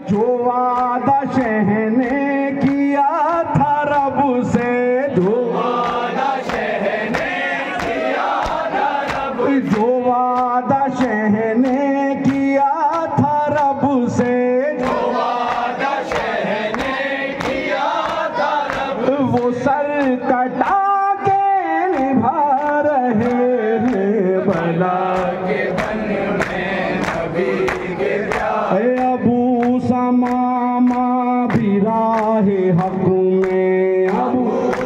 जो वादा शहने किया था रब से, जो वादा शहने किया था रब, जो वादा शहने किया था रब से, जो वादा शहने किया था रब, वो सर कटा के निभा रहे हैं बला के बन में नबी के प्यार। अबू समामा भी राहे हक में, अबू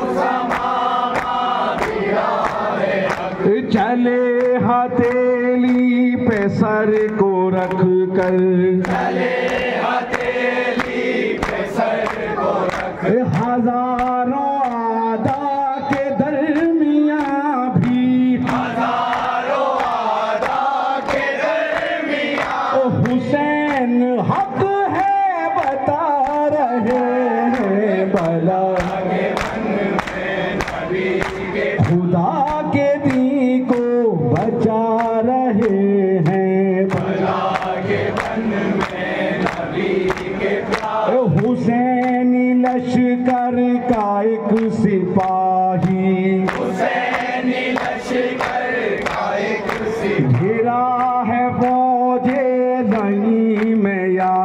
समामा भी राहे हक, चले हथेली पे सर को रख कर, चले हथेली पे सर को रख, हजारों आदा के दरमियां भी, हजारों आदा के दरमियां हुसैन हक है बता रहे हैं बला के बन में नबी के, खुदा के दीन को बचा रहे हैं बला के बन में नबी के प्यार। हुसैनी लश्कर का एक सिपाही, हुसैनी लश्कर का एक सिपाही, घिरा है फौजे नहीं में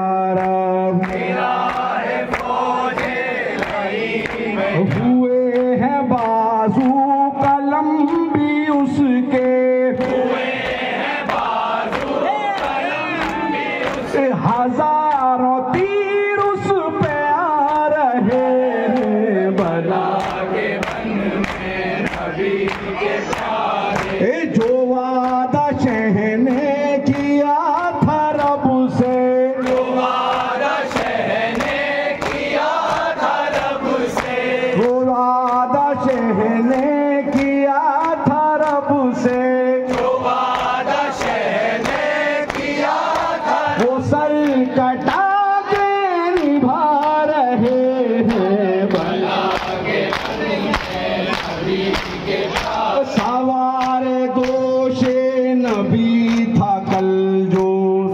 यारब, घिरा है फौजे नहीं में, हुए हैं बाजू कलम भी उसके, हुए हैं बाजू कलम भी उसके, हजारों तीर उस पे आ रहे हैं बला के बन में नबी के प्यार। जो वादा शहने किया था रब से, जो वादा शहने किया था रब से, जो वादा शहने किया था रब से, जो वादा शहने किया था, वो सर कटा के निभा रहे हैं बला के बन में नबी के प्यार। सवारे गोशे नबी था कल जो,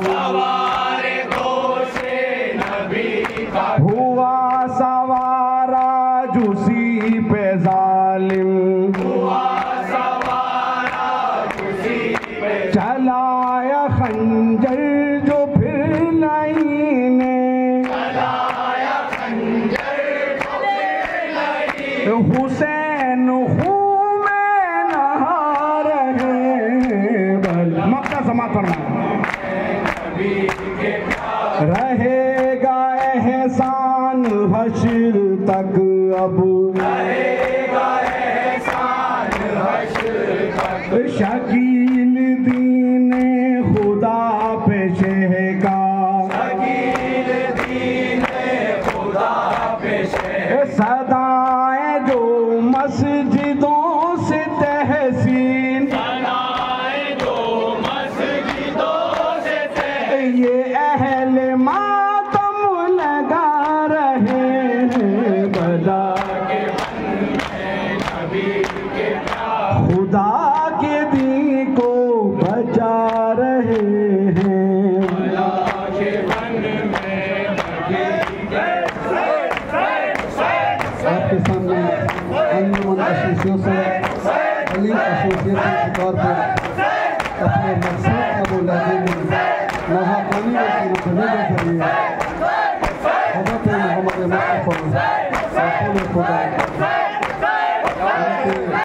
सवारे गोशे नबी था, हुआ सवारा जुसी पे जालिम, हुआ सवारा जुसी पे, चलाया खंजर जो फिर नहीं ने, चलाया खंजर जो फिर नहीं, हुसैन खून में नहा रहे हैं बला मक्का समापन रहेगा एहसान हश्र तक, अब रहेगा एहसान हश्र तक, शकील दीने खुदा पे शहका, शकील दीने खुदा पे शहका, सदाएं जो मस्जिदों से तहसीन, सदाएं जो मस्जिदों से तहसीन, ये अहले मातम लगा रहे हैं बला के बन में नबी के प्यार, खुदा के दीन को बचा रहे हैं बला के बन में नबी के। आपके सामने अंजुमन एसोसिएशन अली एसोसिएशन के तौर पर अपने मकसद का बुलाने में महाकानी में हज़रत मोहम्मद मुस्तफ़ा